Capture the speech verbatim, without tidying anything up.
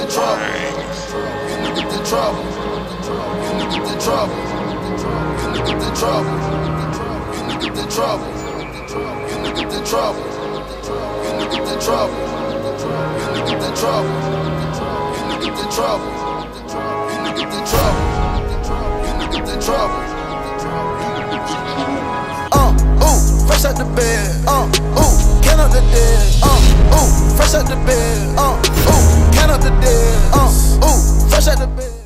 the trouble. You look at the trouble. You look at the trouble. You look at the trouble. You look at the trouble. You look at the trouble. You look at the trouble. You look at the trouble. You look at the trouble. You look at the trouble. You look at the trouble. Uh, ooh, fresh out the bed. Uh, ooh, count up the dead. Uh, ooh, fresh out the bed. Uh, ooh, count up the dead. Uh, ooh, fresh out the bed.